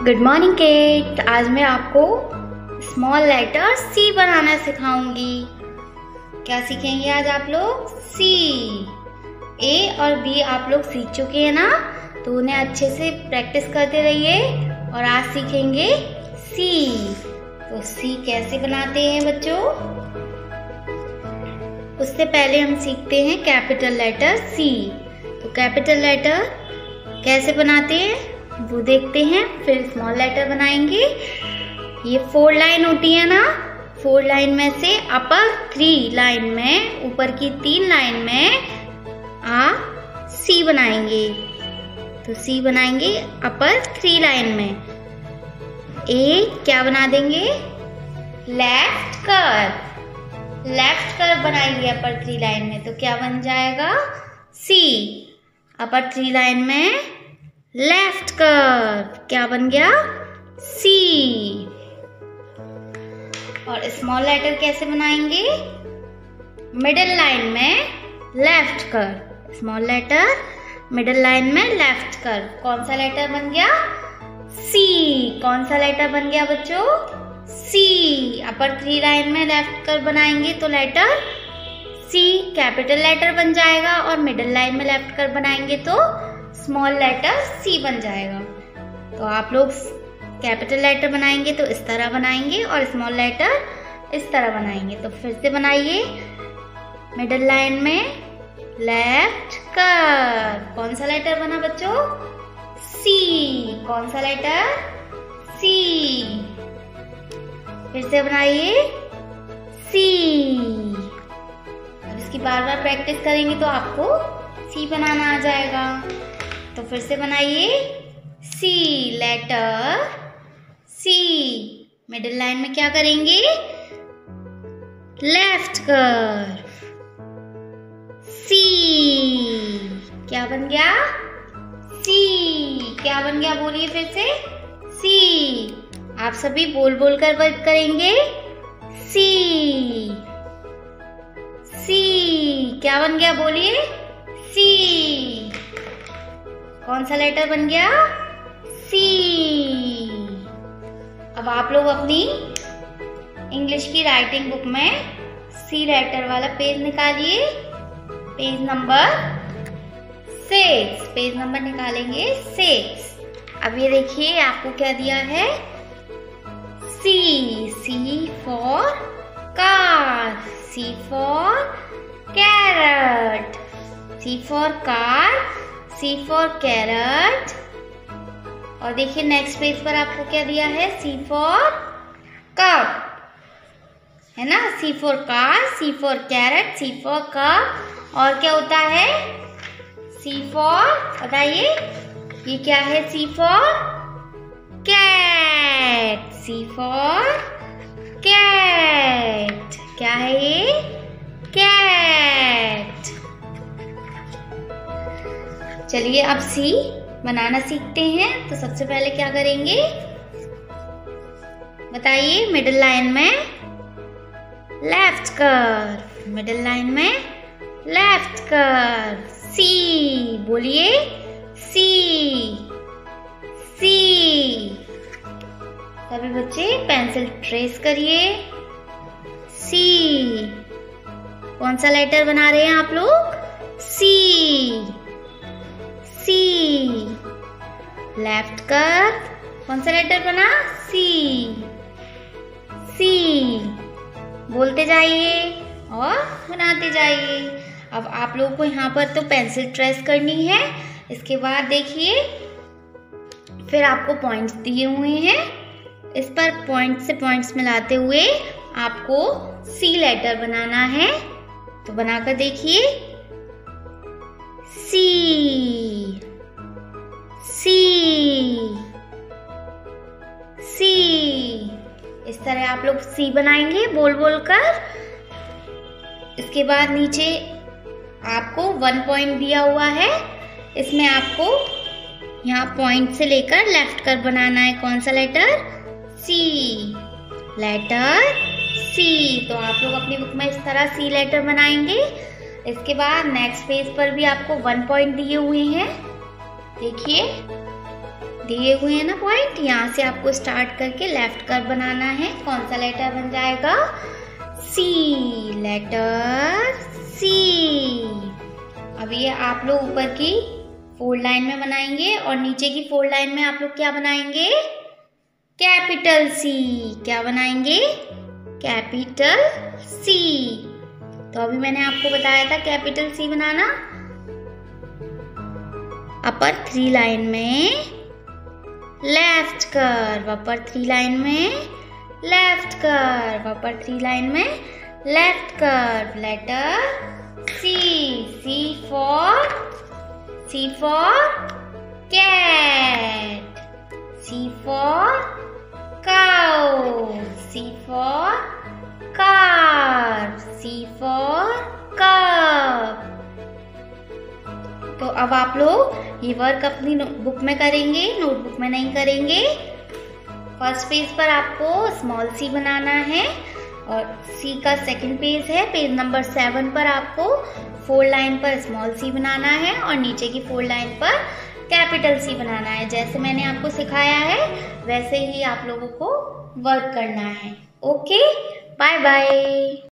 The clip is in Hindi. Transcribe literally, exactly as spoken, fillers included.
Good morning kids. आज मैं आपको स्मॉल लेटर सी बनाना सिखाऊंगी। क्या सीखेंगे आज आप लोग? सी। ए और बी आप लोग सीख चुके हैं ना, तो उन्हें अच्छे से प्रैक्टिस करते रहिए। और आज सीखेंगे सी। तो सी कैसे बनाते हैं बच्चों? उससे पहले हम सीखते हैं कैपिटल लेटर सी। तो कैपिटल लेटर कैसे बनाते हैं वो देखते हैं, फिर स्मॉल लेटर बनाएंगे। ये फोर लाइन होती है ना, फोर लाइन में से अपर थ्री लाइन में, ऊपर की तीन लाइन में आ सी बनाएंगे। तो सी बनाएंगे अपर थ्री लाइन में। ए क्या बना देंगे? Left curve. लेफ्ट कर्व बनाएंगे अपर थ्री लाइन में, तो क्या बन जाएगा? सी। अपर थ्री लाइन में लेफ्ट कर्व क्या बन गया? सी। और स्मॉल लेटर कैसे बनाएंगे? मिडिल लाइन में left curve. Small letter middle line में लेफ्ट कर्व। कौन सा लेटर बन गया? सी। कौन सा लेटर बन गया बच्चों? सी। अपर थ्री लाइन में लेफ्ट कर्व बनाएंगे तो लेटर सी कैपिटल लेटर बन जाएगा, और मिडिल लाइन में लेफ्ट कर्व बनाएंगे तो स्मॉल लेटर सी बन जाएगा। तो आप लोग कैपिटल लेटर बनाएंगे तो इस तरह बनाएंगे, और स्मॉल लेटर इस तरह बनाएंगे। तो फिर से बनाइए। मिडिल लाइन में लेफ्ट कर्व। कौन सा लेटर बना बच्चों? सी। कौन सा लेटर? सी। फिर से बनाइए सी। अब इसकी बार बार प्रैक्टिस करेंगे तो आपको सी बनाना आ जाएगा। तो फिर से बनाइए C letter C. Middle line में क्या करेंगे? Left curve. सी। क्या बन गया? सी। क्या बन गया बोलिए फिर से? सी। आप सभी बोल बोल कर वर्क करेंगे। सी। सी। क्या बन गया बोलिए? सी। कौन सा लेटर बन गया? सी। अब आप लोग अपनी इंग्लिश की राइटिंग बुक में सी लेटर वाला पेज निकालिए। Page number six. Page number निकालेंगे सिक्स। अब ये देखिए आपको क्या दिया है? C. C for car. C for carrot. C for car, C for carrot. और देखिए नेक्स्ट पेज पर आपको क्या दिया है? सी फॉर कप, है ना? C for car, C for carrot, C for cup. और क्या होता है? सी फॉर, बताइए ये क्या है? C for cat. C for cat. क्या है ये? कैट। चलिए अब सी बनाना सीखते हैं। तो सबसे पहले क्या करेंगे बताइए? मिडिल लाइन में लेफ्ट कर्व। मिडिल लाइन में लेफ्ट कर्व। सी। बोलिए सी। सी। सभी बच्चे पेंसिल ट्रेस करिए। सी। कौन सा लेटर बना रहे हैं आप लोग? सी। सी। Left curve. कौन सा लेटर बना? सी। सी। बोलते जाइए और बनाते जाइए। अब आप लोगों को यहाँ पर तो पेंसिल ट्रेस करनी है। इसके बाद देखिए फिर आपको पॉइंट्स दिए हुए हैं। इस पर पॉइंट से पॉइंट्स मिलाते हुए आपको सी लेटर बनाना है। तो बनाकर देखिए। सी। सी। सी। इस तरह आप लोग सी बनाएंगे बोल बोल कर। इसके बाद नीचे आपको वन पॉइंट दिया हुआ है। इसमें आपको यहाँ पॉइंट से लेकर लेफ्ट कर बनाना है। कौन सा लेटर? सी। लेटर सी। तो आप लोग अपनी बुक में इस तरह सी लेटर बनाएंगे। इसके बाद नेक्स्ट पेज पर भी आपको वन पॉइंट दिए हुए हैं। देखिए दिए हुए हैं ना पॉइंट, यहाँ से आपको स्टार्ट करके लेफ्ट कर्व बनाना है। कौन सा लेटर बन जाएगा? C, letter C. अब ये आप लोग ऊपर की फोल्ड लाइन में बनाएंगे और नीचे की फोल्ड लाइन में आप लोग क्या बनाएंगे? Capital C. क्या बनाएंगे? Capital C. तो अभी मैंने आपको बताया था कैपिटल सी बनाना। अपर थ्री लाइन में left curve, upper three line में left curve, upper three line में left curve, letter C. C for C for cat, C for cow, C for car, C for cup. तो अब आप लोग ये वर्क अपनी बुक में करेंगे, नोटबुक में नहीं करेंगे। फर्स्ट पेज पर आपको स्मॉल सी बनाना है और सी का सेकंड पेज है, पेज नंबर सेवन पर आपको फोल्ड लाइन पर स्मॉल सी बनाना है और नीचे की फोल्ड लाइन पर कैपिटल सी बनाना है। जैसे मैंने आपको सिखाया है वैसे ही आप लोगों को वर्क करना है। Okay, bye bye.